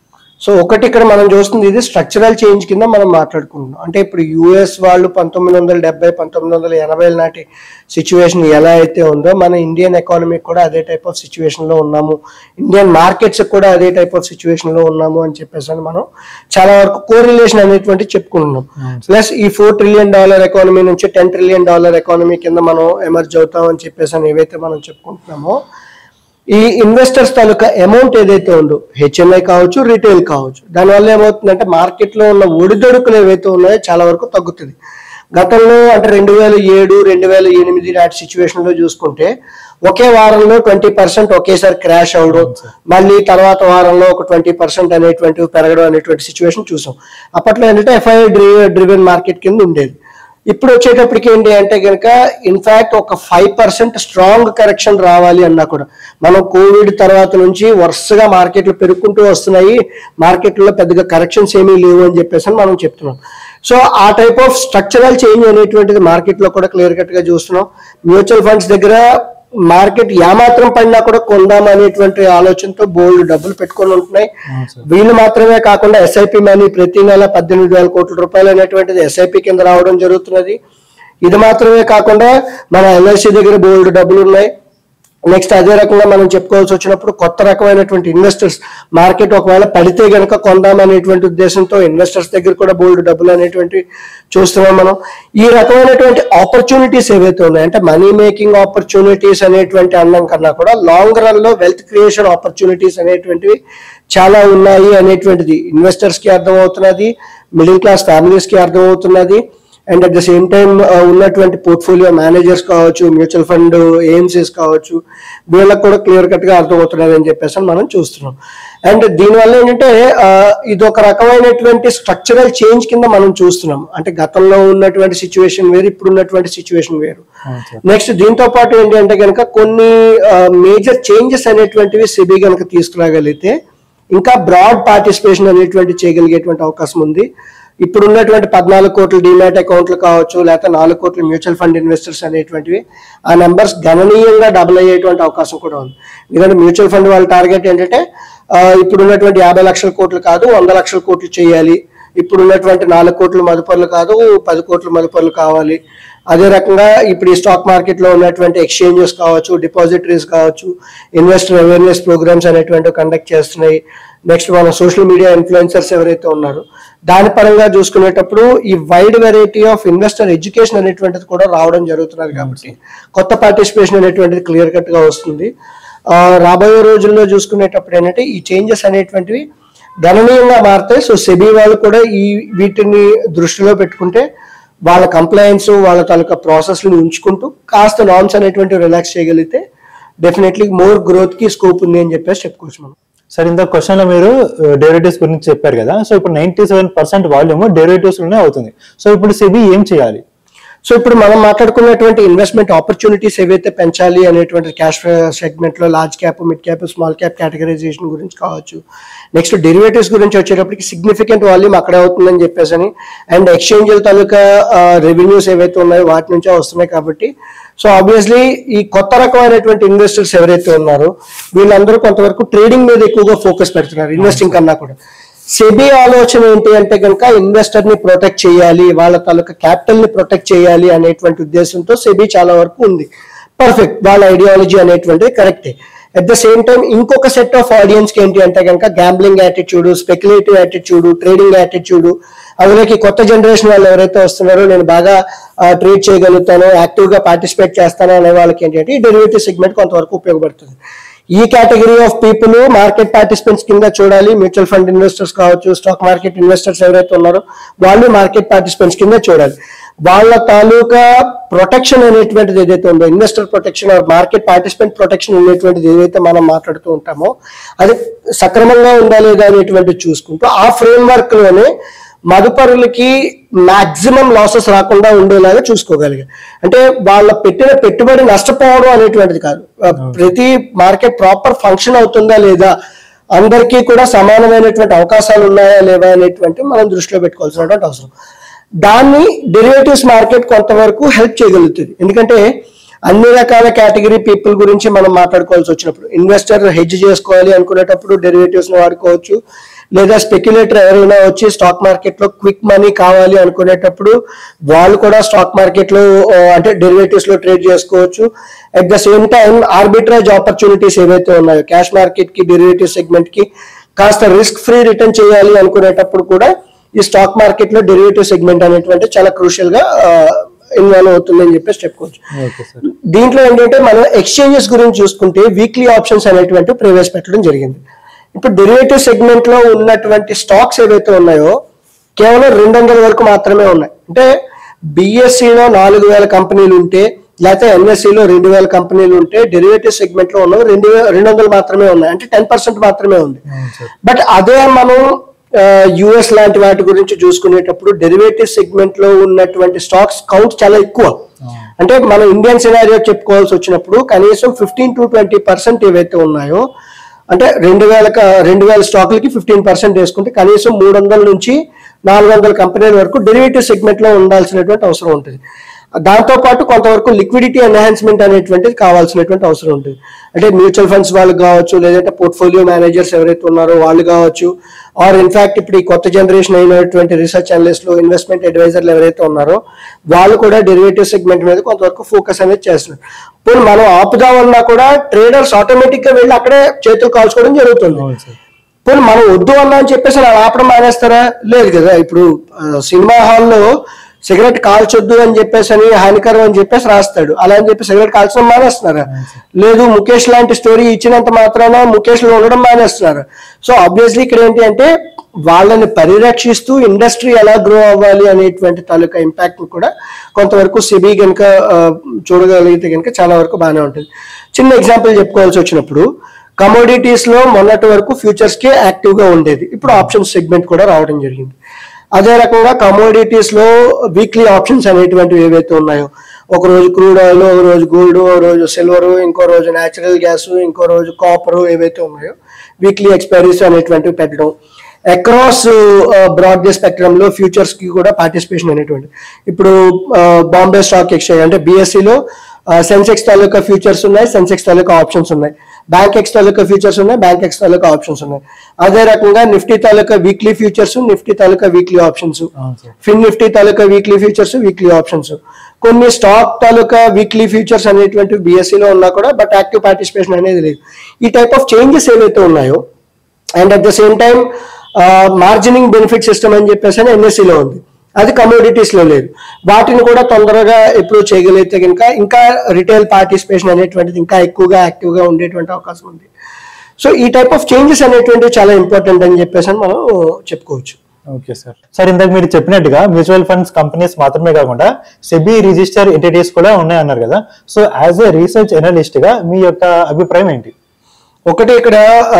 సో ఒకటి ఇక్కడ మనం చూస్తుంది ఇది స్ట్రక్చరల్ చేంజ్ కింద మనం మాట్లాడుకుంటున్నాం. అంటే ఇప్పుడు యుఎస్ వాళ్ళు 1970, 1980 నాటి సిచ్యువేషన్ ఎలా అయితే ఉందో మన ఇండియన్ ఎకానమీ కూడా అదే టైప్ ఆఫ్ సిచ్యువేషన్ లో ఉన్నాము, ఇండియన్ మార్కెట్స్ కూడా అదే టైప్ ఆఫ్ సిచ్యువేషన్ లో ఉన్నాము అని చెప్పేసి మనం చాలా వరకు కోరిలేషన్ అనేటువంటి చెప్పుకుంటున్నాం. ప్లస్ ఈ $4 ట్రిలియన్ ఎకానమీ నుంచి $10 ట్రిలియన్ ఎకానమీ కింద మనం ఎమర్జ్ అవుతాం అని చెప్పేసి ఏవైతే మనం చెప్పుకుంటున్నామో, ఈ ఇన్వెస్టర్స్ తాలూకా అమౌంట్ ఏదైతే ఉందో హెచ్ఎంఐ కావచ్చు, రిటైల్ కావచ్చు, దానివల్ల ఏమవుతుందంటే మార్కెట్ లో ఉన్న ఒడిదొడుకులు ఏవైతే ఉన్నాయో చాలా వరకు తగ్గుతుంది. గతంలో అంటే 2007, 2008 నాటి సిచ్యువేషన్ లో చూసుకుంటే ఒకే వారంలో 20% ఒకేసారి క్రాష్ అవడం, మళ్ళీ తర్వాత వారంలో ఒక 20% అనేటువంటి పెరగడం అనేటువంటి సిచ్యువేషన్ చూసాం. అప్పట్లో ఏంటంటే ఎఫ్ఐఐ డ్రివెన్ మార్కెట్ కింద ఉండేది. ఇప్పుడు వచ్చేటప్పటికి ఏంటి అంటే కనుక ఇన్ఫాక్ట్ ఒక 5% స్ట్రాంగ్ కరెక్షన్ రావాలి అన్నా కూడా మనం కోవిడ్ తర్వాత నుంచి వరుసగా మార్కెట్లు పెరుగుకుంటూ వస్తున్నాయి, మార్కెట్లో పెద్దగా కరెక్షన్స్ ఏమీ లేవు అని చెప్పేసి మనం చెప్తున్నాం. సో ఆ టైప్ ఆఫ్ స్ట్రక్చరల్ చేంజ్ అనేటువంటిది మార్కెట్ లో కూడా క్లియర్ కట్ గా చూస్తున్నాం. మ్యూచువల్ ఫండ్స్ దగ్గర మార్కెట్ ఏమాత్రం పడినా కూడా కొందాం అనేటువంటి ఆలోచనతో బోల్డ్ డబ్బులు పెట్టుకొని ఉంటున్నాయి. వీళ్ళు మాత్రమే కాకుండా ఎస్ఐపి మనీ ప్రతి నెల 18,000 కోట్ల రూపాయలు అనేటువంటిది ఎస్ఐపి కింద రావడం జరుగుతున్నది. ఇది మాత్రమే కాకుండా మన ఎల్ఐసి దగ్గర బోల్డ్ డబ్బులు ఉన్నాయి. నెక్స్ట్ అదే రకంగా మనం చెప్పుకోవాల్సి వచ్చినప్పుడు కొత్త రకమైనటువంటి ఇన్వెస్టర్స్ మార్కెట్ ఒకవేళ పడితే గనక కొందామనేటువంటి ఉద్దేశంతో ఇన్వెస్టర్స్ దగ్గర కూడా బోల్డ్ డబ్బులు అనేటువంటి చూస్తున్నాం మనం. ఈ రకమైనటువంటి ఆపర్చునిటీస్ ఏవైతే ఉన్నాయి అంటే మనీ మేకింగ్ ఆపర్చునిటీస్ అనేటువంటి అన్నం కన్నా కూడా లాంగ్ రన్ లో వెల్త్ క్రియేషన్ ఆపర్చునిటీస్ అనేటువంటివి చాలా ఉన్నాయి అనేటువంటిది ఇన్వెస్టర్స్ కి అర్థం అవుతున్నది, మిడిల్ క్లాస్ ఫ్యామిలీస్ కి అర్థం అవుతున్నది. And at the same time ఉన్నటువంటి పోర్ట్ఫోలియో మేనేజర్స్ కావచ్చు, మ్యూచువల్ ఫండ్ ఏఎంసీస్ కావచ్చు, వీళ్ళకి కూడా క్లియర్ కట్ గా అర్థమవుతున్నది అని చెప్పేసి మనం చూస్తున్నాం. అండ్ దీనివల్ల ఏంటంటే ఇది ఒక రకమైనటువంటి స్ట్రక్చరల్ చేంజ్ కింద మనం చూస్తున్నాం. అంటే గతంలో ఉన్నటువంటి సిచ్యువేషన్ వేరు, ఇప్పుడు ఉన్నటువంటి సిచ్యువేషన్ వేరు. నెక్స్ట్ దీంతో పాటు ఏంటి అంటే కనుక కొన్ని మేజర్ చేంజెస్ అనేటువంటివి సెబీ కనుక తీసుకురాగలిగితే ఇంకా బ్రాడ్ పార్టిసిపేషన్ అనేటువంటి చేయగలిగేటువంటి అవకాశం ఉంది. ఇప్పుడు ఉన్నటువంటి 14 కోట్ల డిమాట్ అకౌంట్లు కావచ్చు, లేకపోతే 4 కోట్ల మ్యూచువల్ ఫండ్ ఇన్వెస్టర్స్ అనేటువంటివి ఆ నెంబర్స్ గణనీయంగా డబుల్ అయ్యేటువంటి అవకాశం కూడా ఉంది. ఎందుకంటే మ్యూచువల్ ఫండ్ వాళ్ళ టార్గెట్ ఏంటంటే ఇప్పుడు ఉన్నటువంటి 50 లక్షల కోట్లు కాదు 100 లక్షల కోట్లు చేయాలి, ఇప్పుడు ఉన్నటువంటి 4 కోట్ల మదుపర్లు కాదు 10 కోట్ల మదుపర్లు కావాలి, అదే రకంగా ఇప్పుడు ఈ స్టాక్ మార్కెట్ లో ఉన్నటువంటి ఎక్స్చేంజెస్ కావచ్చు, డిపాజిటరీస్ కావచ్చు, ఇన్వెస్టర్ అవేర్నెస్ ప్రోగ్రామ్స్ అనేటువంటి కండక్ట్ చేస్తున్నాయి. నెక్స్ట్ మన సోషల్ మీడియా ఇన్ఫ్లుయెన్సర్స్ ఎవరైతే ఉన్నారో దాని పరంగా చూసుకునేటప్పుడు ఈ wide variety of investor education అనేటువంటిది కూడా రావడం జరుగుతున్నది. కాబట్టి కొత్త పార్టిసిపేషన్ అనేటువంటిది క్లియర్ కట్ గా వస్తుంది. రాబోయే రోజుల్లో చూసుకునేటప్పుడు ఏంటంటే ఈ చేంజెస్ అనేటువంటివి గణనీయంగా మారుతాయి. సో సెబీ వాళ్ళు కూడా వీటిని దృష్టిలో పెట్టుకుంటే వాళ్ళ కంప్లైన్స్, వాళ్ళ తాలూకా ప్రాసెస్ని ఉంచుకుంటూ కాస్త నార్మ్స్ అనేటువంటి రిలాక్స్ చేయగలిగితే డెఫినెట్లీ మోర్ గ్రోత్ కి స్కోప్ ఉంది అని చెప్పేసి చెప్పుకోవచ్చు మనం. సార్ ఇంత క్వశ్చన్ లో మీరు డెరివేటివ్స్ గురించి చెప్పారు కదా, సో ఇప్పుడు 97% వాల్యూమ్ డెరివేటివ్స్ లోనే అవుతుంది. సో ఇప్పుడు సెబీ ఏం చేయాలి? సో ఇప్పుడు మనం మాట్లాడుకున్నటువంటి ఇన్వెస్ట్మెంట్ ఆపర్చునిటీస్ ఏవైతే పెంచాలి అనేటువంటి క్యాష్ సెగ్మెంట్ లో large cap, mid cap, small cap categorisation గురించి కావచ్చు. నెక్స్ట్ డెరివేటివ్స్ గురించి వచ్చేటప్పటికి సిగ్నిఫికెంట్ వాల్యూమ్ అక్కడే అవుతుందని చెప్పేసి అని, అండ్ ఎక్స్చేంజ్ల తాలూకా రెవెన్యూస్ ఏవైతే ఉన్నాయో వాటి నుంచే వస్తున్నాయి. కాబట్టి సో ఆబ్వియస్లీ ఈ కొత్త రకమైనటువంటి ఇన్వెస్టర్స్ ఎవరైతే ఉన్నారో వీళ్ళందరూ కొంతవరకు ట్రేడింగ్ మీద ఎక్కువగా ఫోకస్ పెడుతున్నారు ఇన్వెస్టింగ్ కన్నా కూడా. సెబీ ఆలోచన ఏంటి అంటే కనుక ఇన్వెస్టర్ ని ప్రొటెక్ట్ చేయాలి, వాళ్ళ తాలూకా క్యాపిటల్ ని ప్రొటెక్ట్ చేయాలి అనేటువంటి ఉద్దేశంతో సెబీ చాలా వరకు ఉంది. పర్ఫెక్ట్, వాళ్ళ ఐడియాలజీ అనేటువంటిది కరెక్టే. అట్ ద సేమ్ టైం ఇంకొక సెట్ ఆఫ్ ఆడియన్స్ కి ఏంటి అంటే కనుక gambling attitude, speculative attitude, trading attitude, అందులోకి కొత్త జనరేషన్ వాళ్ళు ఎవరైతే వస్తున్నారో నేను బాగా ట్రేడ్ చేయగలుగుతాను, యాక్టివ్ గా పార్టిసిపేట్ చేస్తాను అనే వాళ్ళకి ఏంటంటే ఈ డెరివేటివ్ సెగ్మెంట్ కొంతవరకు ఉపయోగపడుతుంది. ఈ category of people market participants కింద చూడాలి. మ్యూచువల్ ఫండ్ ఇన్వెస్టర్స్ కావచ్చు, స్టాక్ మార్కెట్ ఇన్వెస్టర్స్ ఎవరైతే ఉన్నారో వాళ్ళు మార్కెట్ పార్టిసిపెంట్స్ కింద చూడాలి. వాళ్ళ తాలూకా ప్రొటెక్షన్ అనేటువంటిది ఏదైతే ఉందో, investor protection, market participant protection అనేటువంటిది ఏదైతే మనం మాట్లాడుతూ ఉంటామో అది సక్రమంగా ఉందా లేదా అనేటువంటిది చూసుకుంటూ ఆ ఫ్రేమ్ వర్క్ లోనే మదుపరులకి మాక్సిమం లాసెస్ రాకుండా ఉండేలాగా చూసుకోగలిగారు. అంటే వాళ్ళ పెట్టిన పెట్టుబడి నష్టపోవడం అనేటువంటిది కాదు, ప్రతి మార్కెట్ ప్రాపర్ ఫంక్షన్ అవుతుందా లేదా, అందరికీ కూడా సమానమైనటువంటి అవకాశాలు ఉన్నాయా లేవా అనేటువంటి మనం దృష్టిలో పెట్టుకోవాల్సినటువంటి అవసరం. దాన్ని డెరివేటివ్స్ మార్కెట్ కొంతవరకు హెల్ప్ చేయగలుగుతుంది. ఎందుకంటే అన్ని రకాల కేటగిరీ పీపుల్ గురించి మనం మాట్లాడుకోవాల్సి వచ్చినప్పుడు ఇన్వెస్టర్ హెడ్జ్ చేసుకోవాలి అనుకునేటప్పుడు డెరివేటివ్స్ ని వాడుకోవచ్చు, లేదా స్పెక్యులేటర్ ఎవరైనా వచ్చి స్టాక్ మార్కెట్ లో క్విక్ మనీ కావాలి అనుకునేటప్పుడు వాళ్ళు కూడా స్టాక్ మార్కెట్ లో అంటే డెరివేటివ్స్ లో ట్రేడ్ చేసుకోవచ్చు. At the same time arbitrage opportunities ఏవైతే ఉన్నాయో క్యాష్ మార్కెట్ కి, డెరివేటివ్ సెగ్మెంట్ కి కాస్త రిస్క్ ఫ్రీ రిటర్న్ చేయాలి అనుకునేటప్పుడు కూడా ఈ స్టాక్ మార్కెట్ లో డెరివేటివ్ సెగ్మెంట్ అనేటువంటి చాలా క్రూషియల్ గా ఇన్వాల్వ్ అవుతుందని చెప్పేసి చెప్పుకోవచ్చు. దీంట్లో ఏంటంటే మనం ఎక్స్చేంజెస్ గురించి చూసుకుంటే వీక్లీ ఆప్షన్స్ అనేటువంటి ప్రవేశపెట్టడం జరిగింది. ఇప్పుడు డెరివేటివ్ సెగ్మెంట్ లో ఉన్నటువంటి స్టాక్స్ ఏవైతే ఉన్నాయో కేవలం 200 వరకు మాత్రమే ఉన్నాయి. అంటే బిఎస్సిలో 4000 కంపెనీలు ఉంటే, లేకపోతే ఎన్ఎస్సిలో 2000 కంపెనీలు ఉంటే డెరివేటివ్ సెగ్మెంట్ లో ఉన్నవి 200 మాత్రమే ఉన్నాయి. అంటే 10% మాత్రమే ఉంది. బట్ అదే మనం యుఎస్ లాంటి వాటి గురించి చూసుకునేటప్పుడు డెరివేటివ్ సెగ్మెంట్ లో ఉన్నటువంటి స్టాక్స్ కౌంట్ చాలా ఎక్కువ. అంటే మనం ఇండియన్ సినారియో చెప్పుకోవాల్సి వచ్చినప్పుడు కనీసం 15 to 20% ఏవైతే ఉన్నాయో, అంటే 2000 స్టాకులకి 15% వేసుకుంటే కనీసం 300 నుంచి 400 కంపెనీల వరకు డెరివేటివ్ సెగ్మెంట్ లో ఉండాల్సినటువంటి అవసరం ఉంటుంది. దాంతో పాటు కొంతవరకు లిక్విడిటీ ఎన్హాన్స్మెంట్ అనేటువంటిది కావాల్సినటువంటి అవసరం ఉంటుంది. అంటే మ్యూచువల్ ఫండ్స్ వాళ్ళు కావచ్చు, లేదంటే పోర్ట్ఫోలియో మేనేజర్స్ ఎవరైతే ఉన్నారో వాళ్ళు కావచ్చు, ఆర్ ఇన్ఫాక్ట్ ఇప్పుడు ఈ కొత్త జనరేషన్ అయినటువంటి రీసెర్చ్ అనలిస్టులు, ఇన్వెస్ట్మెంట్ అడ్వైజర్లు ఎవరైతే ఉన్నారో వాళ్ళు కూడా డెరివేటివ్ సెగ్మెంట్ మీద కొంతవరకు ఫోకస్ అనేది చేస్తున్నారు. ఇప్పుడు మనం ఆపుదామన్నా కూడా ట్రేడర్స్ ఆటోమేటిక్ గా వెళ్ళి అక్కడే చేతులు కాల్చుకోవడం జరుగుతుంది. ఇప్పుడు మనం వద్దు అన్నా అని చెప్పేసి అలా ఆపడం మానేస్తారా? లేదు కదా. ఇప్పుడు సినిమా హాల్లో సిగరెట్ కాల్చొద్దు అని చెప్పేసి అని హానికరం అని చెప్పేసి రాస్తాడు, అలా అని చెప్పి సిగరెట్ కాల్చడం మానేస్తున్నారా? లేదు. ముఖేష్ లాంటి స్టోరీ ఇచ్చినంత మాత్రాన ముఖేష్ లో ఉండడం మానేస్తున్నారు. సో ఆబ్వియస్లీ ఇక్కడ ఏంటి అంటే వాళ్ళని పరిరక్షిస్తూ ఇండస్ట్రీ ఎలా గ్రో అవ్వాలి అనేటువంటి తాలూకా ఇంపాక్ట్ కూడా కొంతవరకు సెబీ కనుక చూడగలిగితే కనుక చాలా వరకు బాగానే ఉంటుంది. చిన్న ఎగ్జాంపుల్ చెప్పుకోవాల్సి వచ్చినప్పుడు కమోడిటీస్ లో మొన్నటి వరకు ఫ్యూచర్స్ కి యాక్టివ్ గా ఉండేది, ఇప్పుడు ఆప్షన్స్ సెగ్మెంట్ కూడా రావడం జరిగింది. అదే రకంగా కమోడిటీస్ లో వీక్లీ ఆప్షన్స్ అనేటువంటివి ఏవైతే ఉన్నాయో, ఒక రోజు క్రూడ్ ఆయిల్, ఒక రోజు గోల్డ్, ఒక రోజు సిల్వర్, ఇంకో రోజు న్యాచురల్ గ్యాస్, ఇంకో రోజు కాపర్ ఏవైతే ఉన్నాయో వీక్లీ ఎక్స్పైరీస్ అనేటువంటివి పెట్టడం. అక్రాస్ బ్రాడ్ డే స్పెక్ట్రమ్ లో ఫ్యూచర్స్ కి కూడా పార్టిసిపేషన్ అనేటువంటి, ఇప్పుడు బాంబే స్టాక్ ఎక్స్చేంజ్ అంటే బిఎస్సిలో సెన్సెక్స్ తాలూకా ఫ్యూచర్స్ ఉన్నాయి, సెన్సెక్స్ తాలూకా ఆప్షన్స్ ఉన్నాయి, బ్యాంక్ ఎక్స్ తాలూకా ఫ్యూచర్స్ ఉన్నాయి, బ్యాంక్ ఎక్స్ తాలూకా ఆప్షన్స్ ఉన్నాయి. అదే రకంగా నిఫ్టీ తాలూకా వీక్లీ ఫ్యూచర్స్, నిఫ్టీ తాలూకా వీక్లీ ఆప్షన్స్, ఫిన్ నిఫ్టీ తాలూకా వీక్లీ ఫ్యూచర్స్, వీక్లీ ఆప్షన్స్, కొన్ని స్టాక్ తాలూకా వీక్లీ ఫ్యూచర్స్ అనేటువంటి బీఎస్సీలో ఉన్నా కూడా బట్ యాక్టివ్ పార్టిసిపేషన్ అనేది లేదు. ఈ టైప్ ఆఫ్ చేంజెస్ ఏవైతే ఉన్నాయో and at the same time margining benefit system అని చెప్పేసి ఎన్ఎస్సీలో ఉంది, అది కమోడిటీస్లో లేదు. వాటిని కూడా తొందరగా అప్రూవ్ చేయగలిగితే కనుక ఇంకా రిటైల్ పార్టిసిపేషన్ అనేటువంటిది ఇంకా ఎక్కువగా యాక్టివ్గా ఉండేటువంటి అవకాశం ఉంది. సో ఈ టైప్ ఆఫ్ చేంజెస్ అనేటువంటివి చాలా ఇంపార్టెంట్ అని చెప్పేసి మనం చెప్పుకోవచ్చు. Okay sir. సార్ ఇందాక మీరు చెప్పినట్టుగా మ్యూచువల్ ఫండ్స్ కంపెనీస్ మాత్రమే కాకుండా సెబీ రిజిస్టర్ ఎంటిటీస్ కూడా ఉన్నాయన్నారు కదా, so as a research analyst గా మీ యొక్క అభిప్రాయం ఏంటి? ఒకటి ఇక్కడ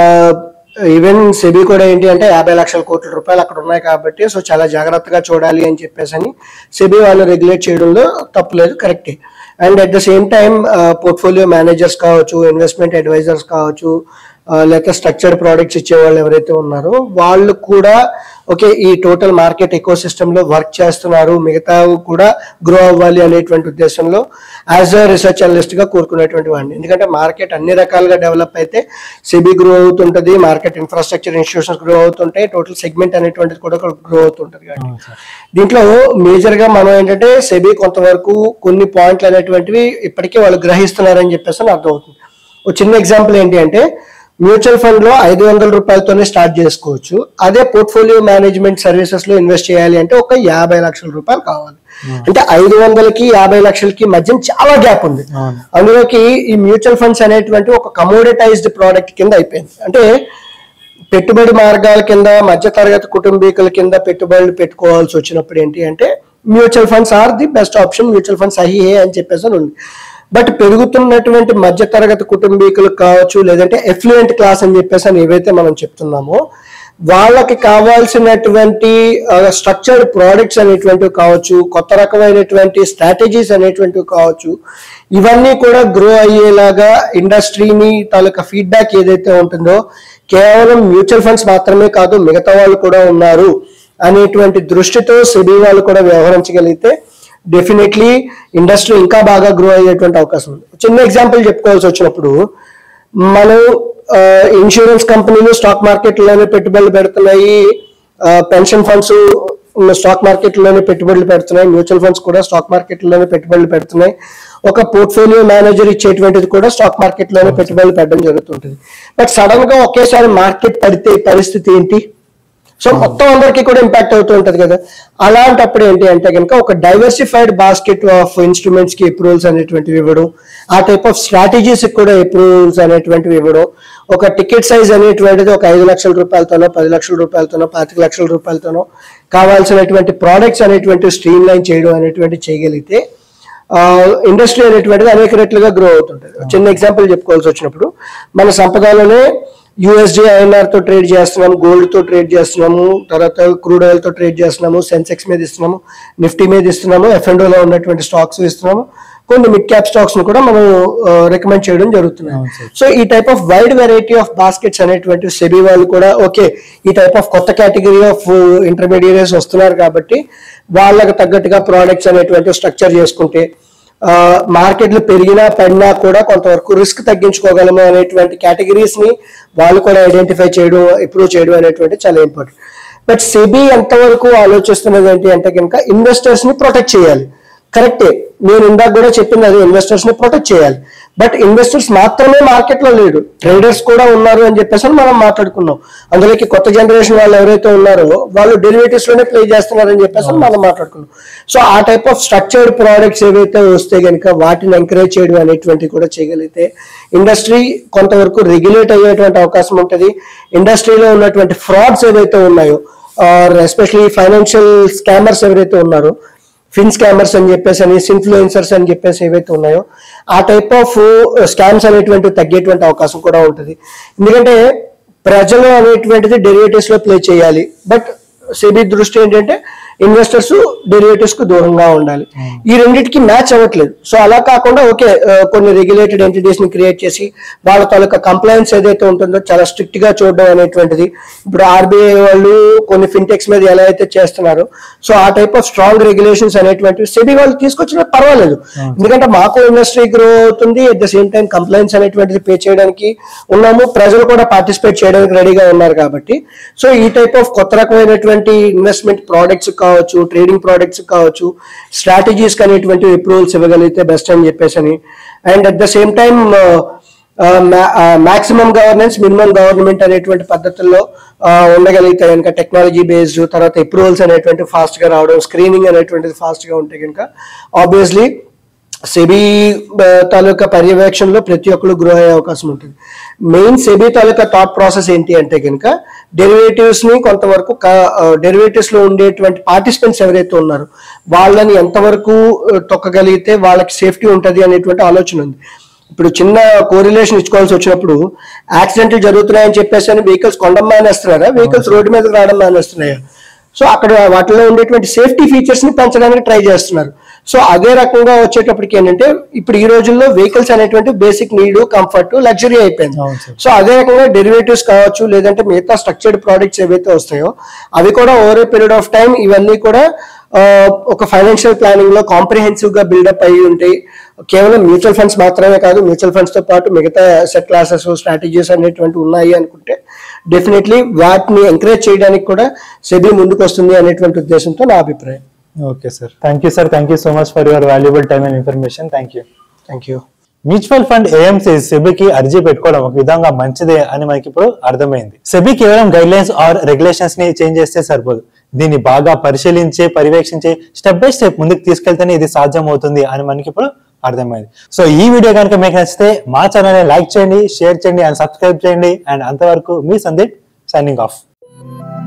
ఈవెన్ సెబీ కూడా ఏంటి అంటే 50 లక్షల కోట్ల రూపాయలు అక్కడ ఉన్నాయి కాబట్టి సో చాలా జాగ్రత్తగా చూడాలి అని చెప్పేసి అని సెబీ వాళ్ళు రెగ్యులేట్ చేయడంలో తప్పులేదు, కరెక్టే. And at the same time portfolio managers కావచ్చు, ఇన్వెస్ట్మెంట్ అడ్వైజర్స్ కావచ్చు, లేకపోతే స్ట్రక్చర్డ్ ప్రోడక్ట్స్ ఇచ్చే వాళ్ళు ఎవరైతే ఉన్నారో వాళ్ళు కూడా ఓకే ఈ టోటల్ మార్కెట్ ఎకో సిస్టమ్ లో వర్క్ చేస్తున్నారు, మిగతా కూడా గ్రో అవ్వాలి అనేటువంటి ఉద్దేశంలో యాజ్ అ రీసెర్చ్ అనలిస్ట్ గా కోరుకునేటువంటి వాడిని. ఎందుకంటే మార్కెట్ అన్ని రకాలుగా డెవలప్ అయితే సెబీ గ్రో అవుతుంటది, మార్కెట్ ఇన్ఫ్రాస్ట్రక్చర్ ఇన్స్టిట్యూషన్స్ గ్రో అవుతుంటాయి, టోటల్ సెగ్మెంట్ అనేటువంటిది కూడా గ్రో అవుతుంటది. కాబట్టి దీంట్లో మేజర్ గా మనం ఏంటంటే సెబీ కొంతవరకు కొన్ని పాయింట్లు అనేటువంటివి ఇప్పటికే వాళ్ళు గ్రహిస్తున్నారని చెప్పేసి అర్థమవుతుంది. ఒక చిన్న ఎగ్జాంపుల్ ఏంటి అంటే మ్యూచువల్ ఫండ్ లో 500 రూపాయలతోనే స్టార్ట్ చేసుకోవచ్చు, అదే పోర్ట్ఫోలియో మేనేజ్మెంట్ సర్వీసెస్ లో ఇన్వెస్ట్ చేయాలి అంటే ఒక 50 లక్షల రూపాయలు కావాలి. అంటే 500కి 50 లక్షలకి మధ్య చాలా గ్యాప్ ఉంది. అందులోకి ఈ మ్యూచువల్ ఫండ్స్ అనేటువంటి ఒక కమోడిటైజ్డ్ ప్రోడక్ట్ కింద అయిపోయింది. అంటే పెట్టుబడి మార్గాల కింద మధ్య తరగతి కుటుంబీకుల కింద పెట్టుబడులు పెట్టుకోవాల్సి వచ్చినప్పుడు ఏంటి అంటే mutual funds are the best option, mutual funds అయ్యే అని చెప్పేసి ఉంది. బట్ పెరుగుతున్నటువంటి మధ్య తరగతి కుటుంబీకులకు కావచ్చు, లేదంటే ఎఫ్లూయెంట్ క్లాస్ అని చెప్పేసి అని ఏవైతే మనం చెప్తున్నామో వాళ్ళకి కావాల్సినటువంటి స్ట్రక్చర్డ్ ప్రోడక్ట్స్ అనేటువంటివి కావచ్చు, కొత్త రకమైనటువంటి స్ట్రాటజీస్ అనేటువంటివి కావచ్చు, ఇవన్నీ కూడా గ్రో అయ్యేలాగా ఇండస్ట్రీని తాలూకా ఫీడ్బ్యాక్ ఏదైతే ఉంటుందో కేవలం మ్యూచువల్ ఫండ్స్ మాత్రమే కాదు మిగతా వాళ్ళు కూడా ఉన్నారు అనేటువంటి దృష్టితో సెబీ వాళ్ళు కూడా వ్యవహరించగలిగితే డెఫినెట్లీ ఇండస్ట్రీ ఇంకా బాగా గ్రో అయ్యేటువంటి అవకాశం ఉంది. చిన్న ఎగ్జాంపుల్ చెప్పుకోవాల్సి వచ్చినప్పుడు మనం ఇన్సూరెన్స్ కంపెనీలు స్టాక్ మార్కెట్లోనే పెట్టుబడులు పెడుతున్నాయి, పెన్షన్ ఫండ్స్ స్టాక్ మార్కెట్లోనే పెట్టుబడులు పెడుతున్నాయి, మ్యూచువల్ ఫండ్స్ కూడా స్టాక్ మార్కెట్లోనే పెట్టుబడులు పెడుతున్నాయి, ఒక పోర్ట్ఫోలియో మేనేజర్ ఇచ్చేటువంటిది కూడా స్టాక్ మార్కెట్లోనే పెట్టుబడులు పెట్టడం జరుగుతుంటుంది. బట్ సడన్ గా ఒకేసారి మార్కెట్ పడితే పరిస్థితి ఏంటి? సో మొత్తం అందరికీ కూడా ఇంపాక్ట్ అవుతూ ఉంటది కదా. అలాంటప్పుడు ఏంటి అంటే కనుక ఒక డైవర్సిఫైడ్ బాస్కెట్ ఆఫ్ ఇన్స్ట్రుమెంట్స్ కి అప్రూవల్స్ అనేటువంటివి ఇవ్వడం, ఆ టైప్ ఆఫ్ స్ట్రాటజీస్ కూడా అప్రూవల్స్ అనేటువంటివి ఇవ్వడం, ఒక టికెట్ సైజ్ అనేటువంటిది ఒక 5 లక్షల రూపాయలతోనో 10 లక్షల రూపాయలతోనో 25 లక్షల రూపాయలతోనో కావాల్సినటువంటి ప్రోడక్ట్స్ అనేటువంటి స్ట్రీమ్ లైన్ చేయడం అనేటువంటి చేయగలిగితే ఇండస్ట్రీ అనేటువంటిది అనేక రెట్లుగా గ్రో అవుతుంటది. చిన్న ఎగ్జాంపుల్ చెప్పుకోవాల్సి వచ్చినప్పుడు మన సంపదలోనే యూఎస్డి ఐఎన్ఆర్ తో ట్రేడ్ చేస్తున్నాము, గోల్డ్ తో ట్రేడ్ చేస్తున్నాము, తర్వాత క్రూడ్ ఆయిల్ తో ట్రేడ్ చేస్తున్నాము, సెన్సెక్స్ మీద ఇస్తున్నాము, నిఫ్టీ మీద ఇస్తున్నాము, ఎఫ్ఎండోలో ఉన్నటువంటి స్టాక్స్ ఇస్తున్నాము, కొన్ని మిడ్ క్యాప్ స్టాక్స్ ను కూడా మనం రికమెండ్ చేయడం జరుగుతుంది. సో ఈ type of wide variety of baskets అనేటువంటి సెబీ వాళ్ళు కూడా ఓకే ఈ టైప్ ఆఫ్ కొత్త కేటగిరీ ఆఫ్ ఇంటర్మీడియట్స్ వస్తున్నారు కాబట్టి వాళ్ళకి తగ్గట్టుగా ప్రోడక్ట్స్ అనేటువంటి స్ట్రక్చర్ చేసుకుంటే మార్కెట్లు పెరిగినా పడినా కూడా కొంతవరకు రిస్క్ తగ్గించుకోగలము అనేటువంటి కేటగిరీస్ ని వాళ్ళు కూడా ఐడెంటిఫై చేయడం, ఇంప్రూవ్ చేయడం అనేటువంటి చాలా ఇంపార్టెంట్. బట్ సెబీ ఎంతవరకు ఆలోచిస్తున్నది ఏంటి అంటే కనుక ఇన్వెస్టర్స్ ని ప్రొటెక్ట్ చేయాలి. కరెక్టే, నేను ఇందాక కూడా చెప్పింది అది, ఇన్వెస్టర్స్ ని ప్రొటెక్ట్ చేయాలి. బట్ ఇన్వెస్టర్స్ మాత్రమే మార్కెట్ లో లేడు, ట్రేడర్స్ కూడా ఉన్నారు అని చెప్పేసి మనం మాట్లాడుకున్నాం. అందులోకి కొత్త జనరేషన్ వాళ్ళు ఎవరైతే ఉన్నారో వాళ్ళు డెరివేటివ్స్ లోనే ప్లే చేస్తున్నారని చెప్పేసి మనం మాట్లాడుకున్నాం. సో ఆ టైప్ ఆఫ్ స్ట్రక్చర్డ్ ప్రోడక్ట్స్ ఏవైతే వస్తే కనుక వాటిని ఎంకరేజ్ చేయడం అనేటువంటి కూడా చేయగలిగితే ఇండస్ట్రీ కొంతవరకు రెగ్యులేట్ అయ్యేటువంటి అవకాశం ఉంటుంది. ఇండస్ట్రీలో ఉన్నటువంటి ఫ్రాడ్స్ ఏవైతే ఉన్నాయో, ఎస్పెషలీ ఫైనాన్షియల్ స్కామర్స్ ఎవరైతే ఉన్నారో, ఫిన్ స్కామర్స్ అని చెప్పేసి అని, ఇన్ఫ్లుయెన్సర్స్ అని చెప్పేసి ఏవైతే ఉన్నాయో ఆ టైప్ ఆఫ్ స్కామ్స్ అనేటువంటివి తగ్గేటువంటి అవకాశం కూడా ఉంటుంది. ఎందుకంటే ప్రజలు అనేటువంటిది డెరివేటివ్స్ లో ప్లే చేయాలి, బట్ సెబీ దృష్టి ఏంటంటే ఇన్వెస్టర్స్ డెరివేటివ్స్ కు దూరంగా ఉండాలి. ఈ రెండింటికి మ్యాచ్ అవ్వట్లేదు. సో అలా కాకుండా ఓకే కొన్ని రెగ్యులేటెడ్ ఎంటిటీస్ ని క్రియేట్ చేసి వాళ్ళ తాలూకా కంప్లైన్స్ ఏదైతే ఉంటుందో చాలా స్ట్రిక్ట్ గా చూడడం అనేటువంటిది, ఇప్పుడు ఆర్బీఐ వాళ్ళు కొన్ని ఫిన్టెక్స్ మీద ఎలా అయితే చేస్తున్నారో సో ఆ టైప్ ఆఫ్ స్ట్రాంగ్ రెగ్యులేషన్స్ అనేటువంటివి సెబీ వాళ్ళు తీసుకొచ్చినా పర్వాలేదు. ఎందుకంటే మాకు ఇండస్ట్రీ గ్రో అవుతుంది, at the same time complaints అనేటువంటిది పే చేయడానికి ఉన్నాము, ప్రజలు కూడా పార్టిసిపేట్ చేయడానికి రెడీగా ఉన్నారు కాబట్టి సో ఈ టైప్ ఆఫ్ కొత్త రకమైనటువంటి ఇన్వెస్ట్మెంట్ ప్రోడక్ట్స్ కావచ్చు, ట్రేడింగ్ ప్రోడక్ట్స్ కావచ్చు, స్ట్రాటజీస్ అనేటువంటి అప్రూవల్స్ ఇవ్వగలిగితే బెస్ట్ అని చెప్పేసి అని. And at the same time maximum governance, minimum government అనేటువంటి పద్ధతుల్లో ఉండగలిగితే కనుక, టెక్నాలజీ బేస్డ్, తర్వాత అప్రూవల్స్ అనేటువంటి ఫాస్ట్ గా రావడం, స్క్రీనింగ్ అనేటువంటిది ఫాస్ట్ గా ఉంటే కనుక ఆబ్వియస్లీ సెబీ తాలూకా పర్యవేక్షణలో ప్రతి ఒక్కరు గ్రో అయ్యే అవకాశం ఉంటుంది. మెయిన్ సెబీ తాలూకా థాట్ ప్రాసెస్ ఏంటి అంటే కనుక డెరివేటివ్స్ ని కొంతవరకు డెరివేటివ్స్ లో ఉండేటువంటి పార్టిసిపెంట్స్ ఎవరైతే ఉన్నారో వాళ్ళని ఎంతవరకు తొక్కగలిగితే వాళ్ళకి సేఫ్టీ ఉంటుంది అనేటువంటి ఆలోచన ఉంది. ఇప్పుడు చిన్న కోరిలేషన్ ఇచ్చుకోవాల్సి వచ్చినప్పుడు యాక్సిడెంట్లు జరుగుతున్నాయని చెప్పేసి వెహికల్స్ కొండం మానేస్తున్నారా, వెహికల్స్ రోడ్డు మీదకి రావడం మానేస్తున్నాయా? సో అక్కడ వాటిలో ఉండేటువంటి సేఫ్టీ ఫీచర్స్ ని పెంచడానికి ట్రై చేస్తున్నారు. సో అదే రకంగా వచ్చేటప్పటికి ఏంటంటే ఇప్పుడు ఈ రోజుల్లో వెహికల్స్ అనేటువంటి బేసిక్ నీడ్, కంఫర్ట్, లగ్జరీ అయిపోయింది. సో అదే రకంగా డెరివేటివ్స్ కావచ్చు, లేదంటే మిగతా స్ట్రక్చర్డ్ ప్రోడక్ట్స్ ఏవైతే వస్తాయో అవి కూడా over a period of time ఇవన్నీ కూడా ఒక ఫైనాన్షియల్ ప్లానింగ్ లో కాంప్రిహెన్సివ్ గా బిల్డప్ అయ్యి ఉంటాయి. కేవలం మ్యూచువల్ ఫండ్స్ మాత్రమే కాదు, మ్యూచువల్ ఫండ్స్ తో పాటు మిగతా అసెట్ క్లాసెస్, స్ట్రాటజీస్ అనేటువంటి ఉన్నాయి అనుకుంటే డెఫినెట్లీ వాటిని ఎంకరేజ్ చేయడానికి కూడా సెబీ ముందుకు వస్తుంది అనేటువంటి ఉద్దేశంతో నా అభిప్రాయం. Okay sir, thank you sir, thank you so much for your valuable time and information. Thank you. Mutual fund AMC సెబీకి అర్జీ పెట్టుకోవడం ఒక విధంగా మంచిదే అని మనకి ఇప్పుడు అర్థమైంది. సెబీ కేవలం గైడ్ లైన్స్ ఆర్ రెగ్యులేషన్స్ ని చేంజ్ చేస్తే సరిపోదు, దీన్ని బాగా పరిశీలించి పర్యవేక్షించి స్టెప్ బై స్టెప్ ముందుకు తీసుకెళ్తేనే ఇది సాధ్యం అవుతుంది అని మనకి ఇప్పుడు అర్థమైంది. సో ఈ వీడియో కనుక మీకు నచ్చితే మా ఛానల్ ని లైక్ చేయండి, షేర్ చేయండి అండ్ సబ్స్క్రైబ్ చేయండి. అండ్ అంతవరకు మీ సందీప్ సైనింగ్ ఆఫ్.